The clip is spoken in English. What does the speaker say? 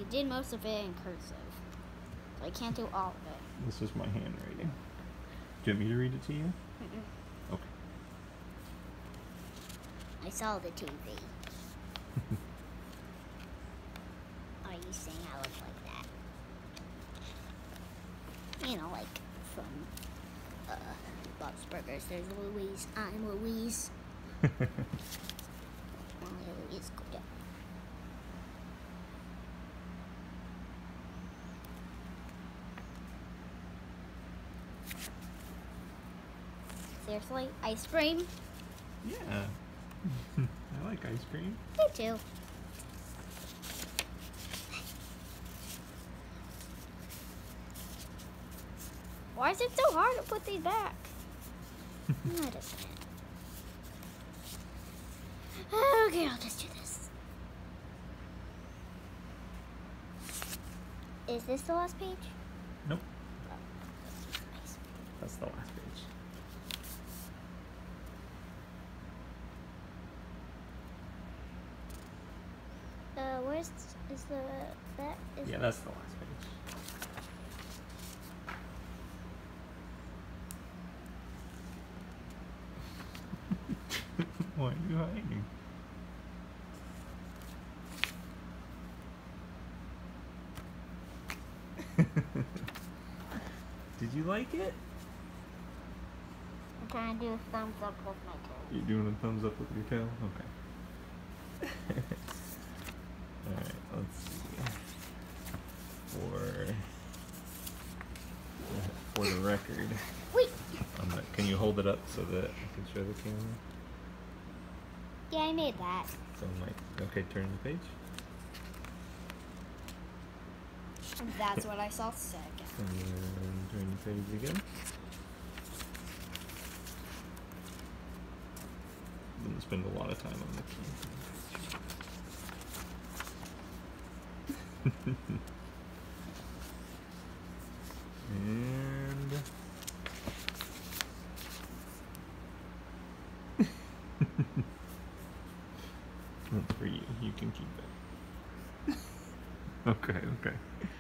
did most of it in cursive. So I can't do all of it. This is my handwriting. Do you want me to read it to you? Mm-mm. Okay. I saw the TV. Are you saying I look like that? You know, like from Bob's Burgers. There's Louise. I'm Louise. Louise, go down. Seriously? Ice cream? Yeah. I like ice cream. Me too. Why is it so hard to put these back? No, it isn't. Okay, I'll just do this. Is this the last page? Nope. Oh, nice. That's the last page. Where's is the that is Yeah, that's the last page. Why are you hiding? Did you like it? I'm trying to do a thumbs up with my toe. You're doing a thumbs up with your tail? Okay. Alright, let's see. For the record, Wait. can you hold it up so that I can show the camera? Yeah, I made that. So okay, turn the page. That's what I saw second. And then turn the page again. Didn't spend a lot of time on the key. And that's for you. You can keep it. Okay, okay.